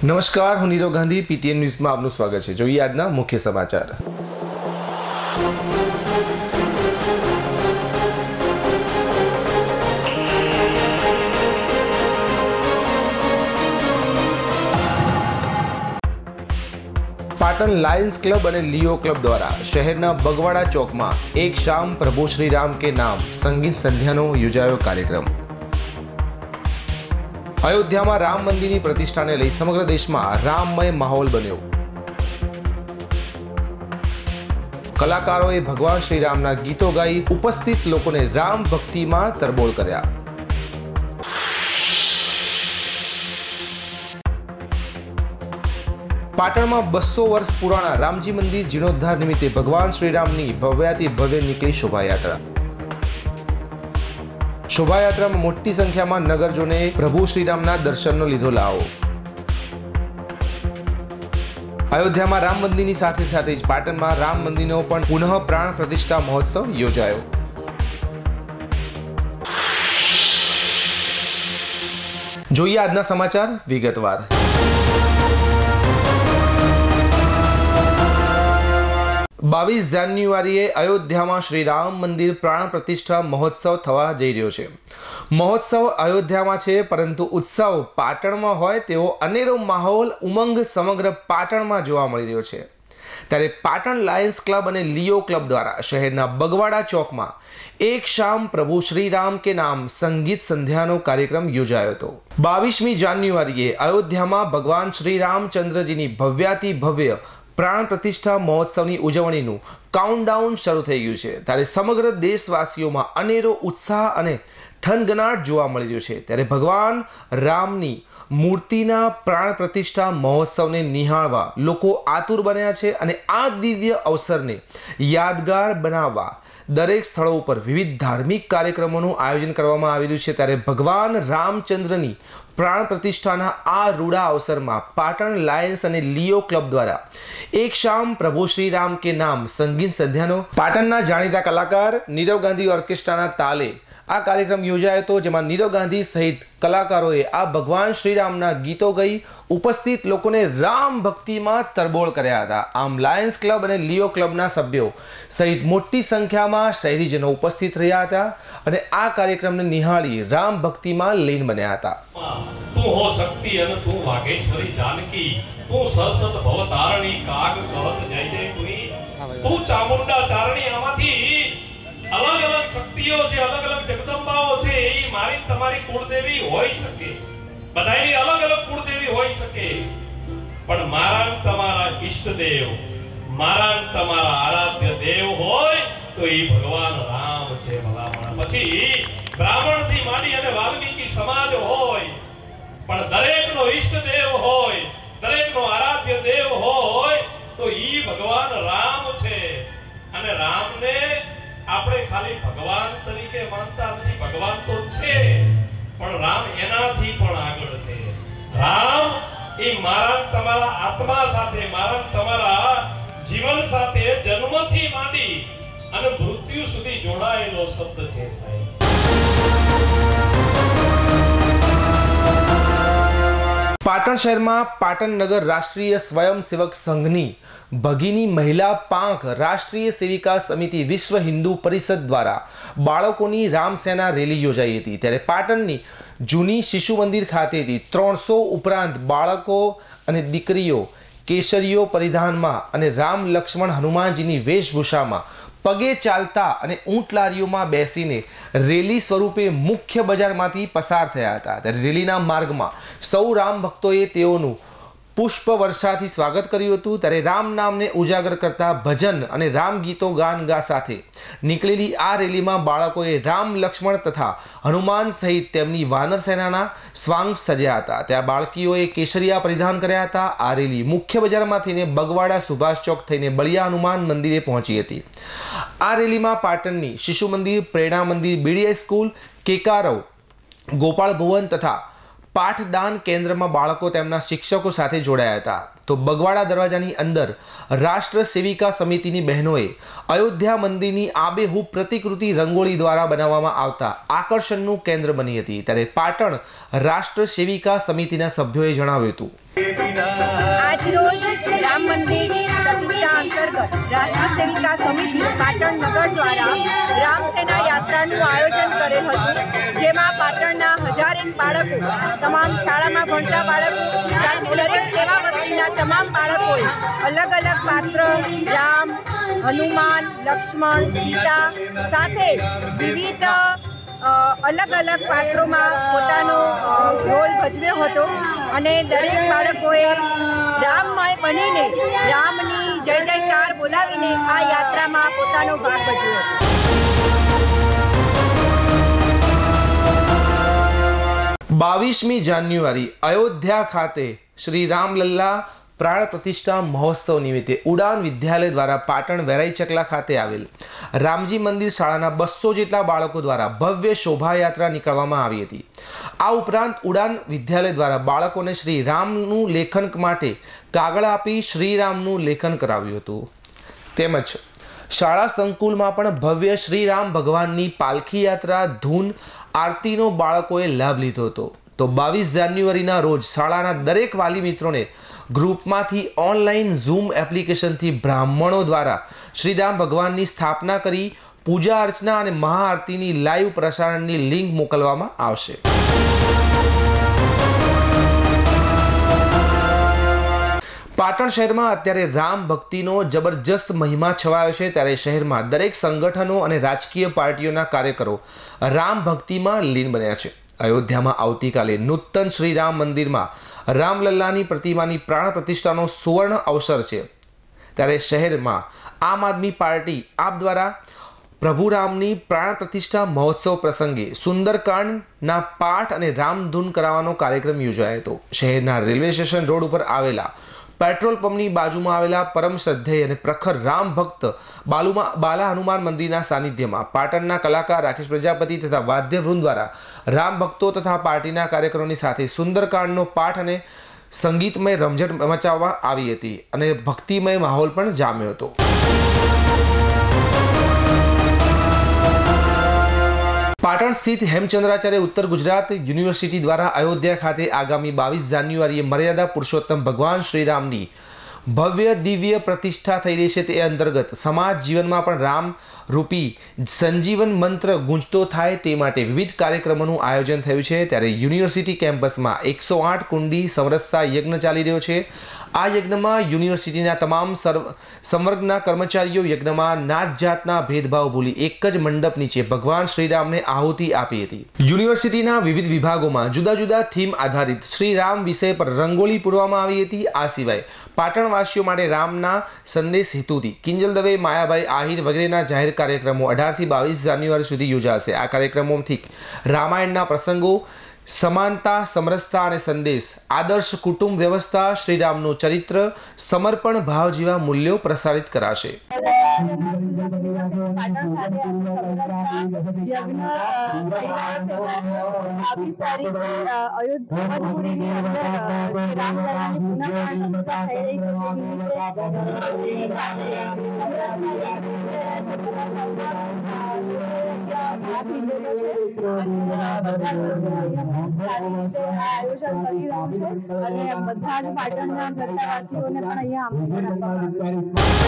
નમસ્કાર, હું નીરવ ગાંધી, પીટીએન ન્યૂઝમાં આપનું સ્વાગત છે। જોઈએ આજના મુખ્ય સમાચાર। પાટણ લાયન્સ ક્લબ અને લિયો ક્લબ દ્વારા શહેરના બગવાડા ચોકમાં એક શામ પ્રભુ શ્રી રામ કે નામ સંગીત સંધ્યાનો યોજાયો કાર્યક્રમ। અયોધ્યામાં રામ મંદિરની પ્રતિષ્ઠાને લઈ સમગ્ર દેશમાં રામમય માહોલ બન્યો। કલાકારોએ ભગવાન શ્રી રામના ગીતો ગાઈ ઉપસ્થિત લોકોને રામ ભક્તિમાં તરબોળ કર્યા। પાટણમાં 200 વર્ષ પુરાણા રામજી મંદિર જીર્ણોદ્ધાર નિમિત્તે ભગવાન શ્રી રામની ભવ્યાતિ ભવ્ય નીકળી શોભાયાત્રા। શોભાયાત્રામાં મોટી સંખ્યામાં નગરજોને પ્રભુ શ્રીરામના દર્શનનો લીધો લાવો। અયોધ્યામાં રામ મંદિરની સાથે સાથે જ પાટણમાં રામ મંદિરનો પણ પુનઃ પ્રાણ પ્રતિષ્ઠા મહોત્સવ યોજાયો। જોઈએ આજના સમાચાર વિગતવાર। 22 જાન્યુઆરીએ અયોધ્યામાં શ્રી રામ મંદિર પ્રાણ પ્રતિષ્ઠા મહોત્સવ થવા જઈ રહ્યો છે। મહોત્સવ અયોધ્યામાં છે, પરંતુ ઉત્સવ પાટણમાં હોય તેવો અનેરો માહોલ ઉમંગ સમગ્ર પાટણમાં જોવા મળી રહ્યો છે। ત્યારે પાટણ લાયન્સ ક્લબ અને લિયો ક્લબ દ્વારા શહેરના બગવાડા ચોકમાં એક શામ પ્રભુ શ્રી રામ કે નામ સંગીત સંધ્યાનો કાર્યક્રમ યોજાયો હતો। 22મી જાન્યુઆરીએ અયોધ્યામાં ભગવાન શ્રી રામચંદ્રજીની ભવ્યાતિ ભવ્ય પ્રાણ પ્રતિષ્ઠા મહોત્સવની ઉજવણીનું કાઉન્ટડાઉન શરૂ થઈ ગયું છે। ત્યારે સમગ્ર દેશવાસીઓમાં અનેરો ઉત્સાહ અને થનગનાટ જોવા મળી રહ્યો છે। ત્યારે ભગવાન રામની મૂર્તિના પ્રાણ પ્રતિષ્ઠા મહોત્સવને નિહાળવા લોકો આતુર બન્યા છે અને આ દિવ્ય અવસરને યાદગાર બનાવવા દરેક સ્થળો ઉપર વિવિધ ધાર્મિક કાર્યક્રમોનું આયોજન કરવામાં આવેલું છે। ત્યારે ભગવાન રામચંદ્રની પ્રાણ પ્રતિષ્ઠાના આ રૂડા અવસરમાં પાટણ લાયન્સ અને લિયો ક્લબ દ્વારા એક શામ પ્રભુ શ્રી રામ કે નામ સંગીત સંધ્યાનો પાટણના જાણીતા કલાકાર નીરવ ગાંધી ઓર્કેસ્ટ્રાના તાલે આ કાર્યક્રમ યોજાયો હતો, જેમાં નીરવ ગાંધી સહિત કલાકારોએ આ ભગવાન શ્રી રામના ગીતો ગાઈ ઉપસ્થિત લોકોને રામ ભક્તિમાં તરબોળ કર્યા હતા। આમ લાયન્સ ક્લબ અને લિયો ક્લબના સભ્યો સહિત મોટી સંખ્યામાં શહેરીજનો ઉપસ્થિત રહ્યા હતા અને આ કાર્યક્રમને નિહાળી રામ ભક્તિમાં લીન બન્યા હતા। तू हो शक्ति अन तू वागेश्वरी जानकी तू सरसत भवतारणी काग कहत जय जय कुई तू चामुंडा चारणी आमाथी अलग अलग शक्तिओ छे, अलग अलग जगदंबाओ छे। ई मारी तमारी कुलदेवी होई सके, बधाईनी अलग अलग कुलदेवी होई सके, पण मारा तमारा इष्टदेव, मारा तमारा आराध्य देव होय तो ई भगवान राम छे। भलामण पछी ब्राह्मण थी माडी अने वाल्मीकि समाज होय, पण दरेकनो इष्टदेव होय, दरेकनो आराध्य देव होय तो ई भगवान राम छे। अने रामने આપણે ખાલી ભગવાન તરીકે માનતા નથી, ભગવાન તો છે પણ રામ એનાથી પણ આગળ છે। રામ એ મારા તમારા આત્મા સાથે, મારા તમારા જીવન સાથે જન્મથી માંડી અને મૃત્યુ સુધી જોડાયેલો શબ્દ છે સાહેબ। પાટણ શહેરમાં પાટણ નગર રાષ્ટ્રીય સ્વયંસેવક સંઘની ભગીની મહિલા પાંખ રાષ્ટ્રીય સેવિકા સમિતિ વિશ્વ હિન્દુ પરિષદ દ્વારા બાળકોની રામસેના રેલી યોજાઈ હતી। ત્યારે પાટણની જૂની શિશુ મંદિર ખાતેથી 300 ઉપરાંત બાળકો અને દીકરીઓ કેસરીઓ પરિધાનમાં અને રામ લક્ષ્મણ હનુમાનજીની વેશભૂષામાં પગે ચાલતા અને ઊંટ લારીઓમાં બેસીને રેલી સ્વરૂપે મુખ્ય બજારમાંથી પસાર થયા હતા। ત્યારે રેલીના માર્ગમાં સૌ રામ ભક્તોએ તેઓનું પુષ્પ વર્ષાથી સ્વાગત કર્યું હતું। ત્યારે રામ નામને ઉજાગર કરતા ભજન અને રામ ગીતો ગાનગા સાથે નીકળેલી આ રેલીમાં બાળકોએ રામ લક્ષ્મણ તથા હનુમાન સહિત તેમની વાનર સેનાના સ્વાંગ સજ્યા હતા। ત્યાં બાળકીઓએ કેસરિયા પરિધાન કર્યા હતા। આ રેલી મુખ્ય બજારમાં થઈને બગવાડા સુભાષ ચોક થઈને બળિયા હનુમાન મંદિરે પહોંચી હતી। આ રેલીમાં પાટણની શિશુ મંદિર, પ્રેરણા મંદિર, બીડીએસ સ્કૂલ, કેકારવ, ગોપાળ ભુવન તથા પાઠદાન કેન્દ્રમાં બાળકો તેમના શિક્ષકો સાથે જોડાયા હતા। તો બગવાડા દરવાજાની અંદર રાષ્ટ્ર સેવિકા સમિતિની બહેનોએ અયોધ્યા મંદિરની આબેહૂબ પ્રતિકૃતિ રંગોળી દ્વારા બનાવવામાં આવતા આકર્ષણનું કેન્દ્ર બની હતી। ત્યારે પાટણ રાષ્ટ્ર સેવિકા સમિતિના સભ્યોએ જણાવ્યું હતું आज रोज राम मंदिर प्रतिष्ठा अंतर्गत राष्ट्र सेविका समिति पाटण नगर द्वारा राम सेना यात्राનું आयोजन करेल હતું, જેમાં પાટણના હજારેક બાળકો, તમામ શાળામાં ભણતા બાળકો સાથે દરેક સેવા વસ્તીના તમામ બાળકોએ અલગ અલગ પાત્ર રામ, હનુમાન, લક્ષ્મણ, સીતા સાથે વિવિધ अलग अलग पात्रों में पोतानो रोल भजव्यो हतो अने दरेक बाळकोए राममय बनीने रामनी जय जयकार बोलावीने आ यात्रा में पोतानो भाग भजव्यो हतो। 22મી જાન્યુઆરી અયોધ્યા ખાતે શ્રી રામલલ્લા प्राण प्रतिष्ठा महोत्सव निमित्ते उड़ान विद्यालय द्वारा पाटण वेराई चकला खाते आवेल रामजी मंदिर शाळाना 200 जेटला बाळको द्वारा भव्य शोभायात्रा निकाळवामां आवी हती। आ उपरांत उड़ान विद्यालय द्वारा बाळकोने श्री रामनुं लेखन माटे कागळ आपी श्रीरामनुं लेखन कराव्युं हतुं। तेमज शाळा संकुलमां पण भव्य श्रीराम भगवाननी पालखी यात्रा धून आरतीनो बाळकोए लाभ लीधो हतो। तो 22 जान्युआरीना रोज शाळाना दरेक वाली मित्रोने ग्रुपमांथी ऑनलाइन झूम एप्लिकेशन थी ब्राह्मणों द्वारा श्रीराम भगवाननी स्थापना करी पूजा अर्चना और महाआरतीनी लाइव प्रसारणनी लिंक मोकलवामां आवशे। पाटण शहर में अत्यारे राम भक्तिनो जबरदस्त महिमा छवायो छे, त्यारे शहर में दरेक संगठनों और राजकीय पार्टीओना कार्यकरो राम भक्ति में लीन बन्या छे। अयोध्या में आवतीकाले नूतन श्रीराम मंदिर में रामलल्लानी प्रतिमानी प्राण प्रतिष्ठानो सुवर्ण अवसर है, त्यारे शहर में आम आदमी पार्टी आप द्वारा प्रभु रामनी प्राण प्रतिष्ठा महोत्सव प्रसंगे सुंदरकांडना पाठ और रामधून करावानो कार्यक्रम योजायो हतो। शहरना रेलवे स्टेशन रोड पर आवेला पेट्रोल पंपनी बाजूमां आवेला परम श्रद्धेय अने प्रखर राम भक्त बाला हनुमान मंदिरना सानिध्यमां पाटणना कलाकार राकेश प्रजापति तथा वाद्यवृंद द्वारा राम भक्तों तथा पार्टीना कार्यकरोनी साथे सुंदरकांडनो पाठ अने संगीतमय रमझट मचाववा आवी हती अने भक्तिमय माहोल पण जाम्यो हतो। पाटण स्थित हेमचंद्राचार्य उत्तर गुजरात यूनिवर्सिटी द्वारा अयोध्या खाते आगामी 22 जान्युआरीए मर्यादा पुरुषोत्तम भगवान श्रीरामनी भव्य दिव्य प्रतिष्ठा थई रही है। ते अंतर्गत समाज जीवन में पण राम रूपी संजीवन मंत्र गूंजतो थाय ते माटे विविध कार्यक्रमों आयोजन थयुं छे। त्यारे यूनिवर्सिटी केम्पस में 108 कुंडी समरसता यज्ञ चाली रह्यो छे। आ यज्ञ में यूनिवर्सिटीना तमाम संवर्गना कर्मचारीओ यज्ञ में नात जातना भेदभाव भूली एक ज मंडप नीचे भगवान श्रीराम ने आहुति आपी हती। यूनिवर्सिटीना विविध विभागों में जुदा जुदा थीम आधारित श्रीराम विषय पर रंगोली पूरवामां आवी हती। आ सिवाय पाटणवासीओ माटे रामना संदेश हेतुथी किंजल दवे, मायाभाई आहिर वगैरेना जाहेर कार्यक्रमों 18 થી 22 जान्युआरी सुधी योजाशे। आ कार्यक्रमोथी रामायणना प्रसंगों, समानता, समरसता और संदेश, आदर्श कुटुंब व्यवस्था, श्रीरामनु चरित्र, समर्पण भाव जेवा मूल्यों प्रसारित कराशे। आयोजन કરી રહ્યું છે અને બધા જ પાટણના જનતાવાસીઓને પણ અહીંયા આમંત્રણ આપવામાં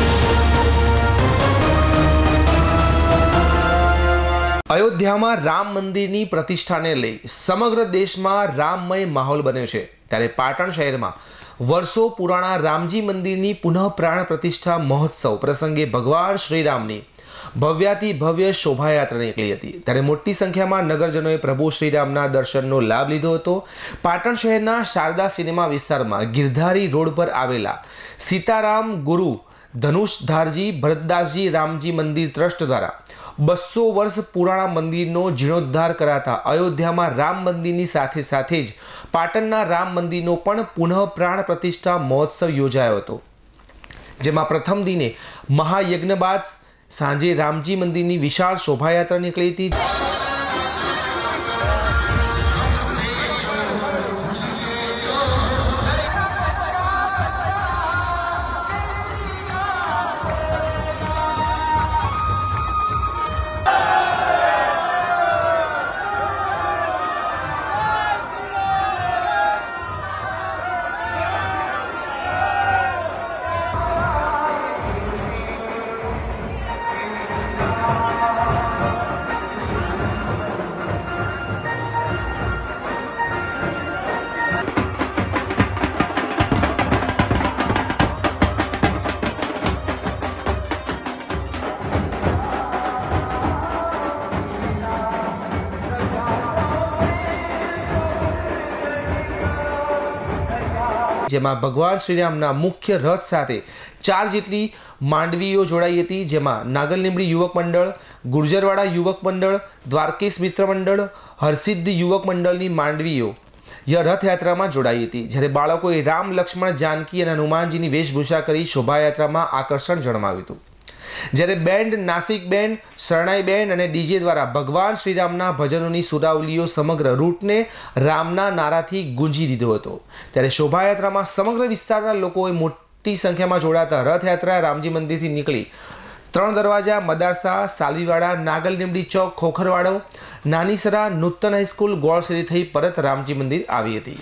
अयोध्या में राम मंदिर की प्रतिष्ठा ने लई समग्र देश में राममय माहौल बन्यो छे, त्यारे पाटण शहर में वर्षों पुराणा रामजी मंदिर की पुनः प्राण प्रतिष्ठा महोत्सव प्रसंगे भगवान श्रीरामनी भव्याति भव्य शोभायात्रा निकली हती। त्यारे मोटी संख्या में नगरजनोए प्रभु श्रीरामना दर्शननो लाभ लीधो हतो। पाटण शहरना शारदा सिनेमा विस्तार में गिरधारी रोड पर आवेला सीताराम गुरु धनुषधारजी भरतदासजी रामजी मंदिर ट्रस्ट द्वारा 200 वर्ष पुराणा मंदिरनो जीर्णोद्धार कराता अयोध्या में राम मंदिर की साथे साथे ज पाटणना राम मंदिरनो पण पुनः प्राण प्रतिष्ठा महोत्सव योजायो हतो, जेमां प्रथम दिने महायज्ञ बाद सांजे रामजी मंदिर की विशाल शोभायात्रा निकली थी। જેમાં ભગવાન શ્રીરામના મુખ્ય રથ સાથે 4 જેટલી માંડવીઓ જોડાઈ હતી, જેમાં નાગલલીમડી યુવક મંડળ, ગુર્જરવાડા યુવક મંડળ, દ્વારકેશ મિત્ર મંડળ, હરસિદ્ધિ યુવક મંડળની માંડવીઓ રથયાત્રામાં જોડાઈ હતી, જ્યારે બાળકોએ રામ, લક્ષ્મણ, જાનકી અને હનુમાનજીની વેશભૂષા કરી શોભાયાત્રામાં આકર્ષણ જમાવ્યું હતું. જ્યારે બેન્ડ, નાસિક બેન્ડ, શરણાઈ બેન્ડ અને ડીજે દ્વારા ભગવાન શ્રીરામના ભજનોની સુરાવલીઓ સમગ્ર રૂટને રામના નારાથી ગુંજી દીધો હતો. ત્યારે શોભાયાત્રામાં સમગ્ર વિસ્તારના લોકોએ મોટી સંખ્યામાં જોડાતા રથયાત્રા રામજી મંદિરથી નીકળી 3 દરવાજા, મદારસા, સાલવીવાડા, નાગલલીમડી ચોક, ખોખરવાડો, નાનીસરા, નૂતન હાઈસ્કૂલ, ગોળશેરી થઈ પરત રામજી મંદિર આવી હતી.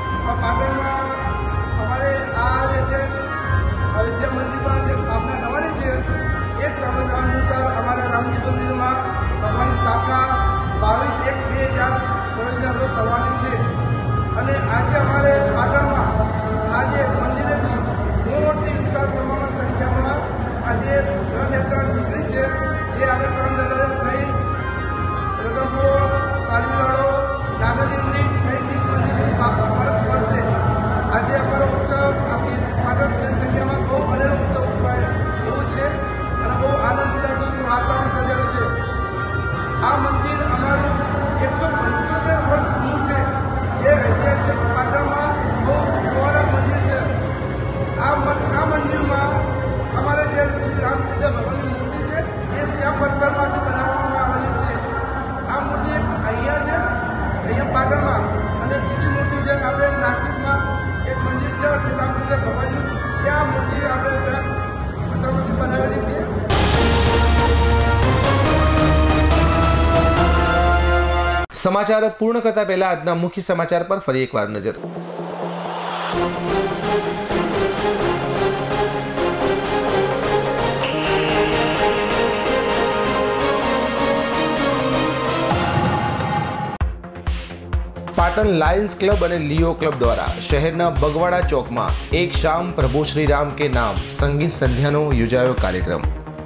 અને આજે અમારે પાટણમાં આજે મંદિરેથી મોટી વિશાળ પ્રમાણમાં સંખ્યામાં આજે રથયાત્રા નીકળી છે, જે આપણે 3 દરવાજા થઈ રતનપુર, સાલવીવાડો, નાગલલીમડી થઈ મંદિરની પરત ફરશે. આજે અમારો ઉત્સવ આખી પાટણ જનસંખ્યામાં બહુ અનેરો ઉત્સવ ઉજવાય એવું છે અને બહુ આનંદ ઉલ્લાસનું વાતાવરણ સર્જાયું છે. આ મંદિર અમારું 175 વર્ષ જૂનું છે, જે ઐતિહાસિક પાટણમાં બહુ જોવાલાયક મંદિર છે. આ મંદિરમાં અમારે જે શ્રી રામચંદ્ર ભગવાનની મૂર્તિ છે એ શ્યામ પથ્થરમાંથી બનાવવામાં આવેલી છે. આ મૂર્તિ અહીંયા છે, અહીંયા પાટણમાં, અને બીજી મૂર્તિ છે આપણે નાસિકમાં એક મંદિર છે શ્રી રામચંદ્ર ભગવાનની, ત્યાં મૂર્તિ આપણે શ્યામ પથ્થરમાંથી બનાવેલી છે. સમાચાર પૂર્ણ કરતા પહેલા આજના મુખ્ય સમાચાર પર ફરી એકવાર નજર. પાટણ લાયન્સ ક્લબ અને લિયો ક્લબ દ્વારા શહેરના બગવાડા ચોકમાં એક શામ પ્રભુ શ્રી રામ કે નામ સંગીત સંધ્યાનો યોજાયો કાર્યક્રમ.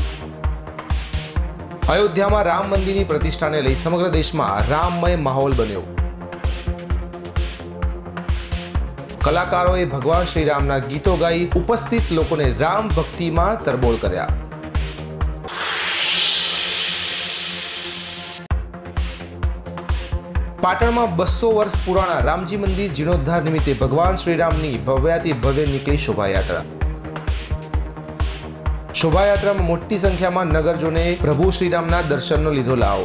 અયોધ્યામાં રામ મંદિરની પ્રતિષ્ઠાને લઈ સમગ્ર દેશમાં રામમય માહોલ બન્યો. કલાકારોએ ભગવાન શ્રીરામના ગીતો ગાઈ ઉપસ્થિત લોકોને રામ ભક્તિમાં તરબોળ કર્યા. પાટણમાં 200 વર્ષ પુરાણા રામજી મંદિર જીર્ણોદ્ધાર નિમિત્તે ભગવાન શ્રીરામની ભવ્યાતિ ભવ્ય નીકળી શોભાયાત્રા. શોભાયાત્રામાં મોટી સંખ્યામાં નગરજોને પ્રભુ શ્રીરામના દર્શનનો લીધો લાવો.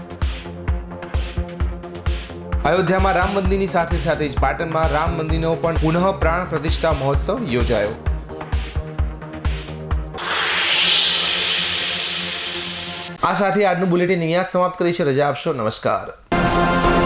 અયોધ્યામાં રામ મંદિરની સાથે સાથે જ પાટણમાં રામ મંદિરનો પણ પુનઃ પ્રાણ પ્રતિષ્ઠા મહોત્સવ યોજાયો. આ સાથે આજનું બુલેટિન અહીંયા સમાપ્ત કરી છે. રજા આપશો. નમસ્કાર.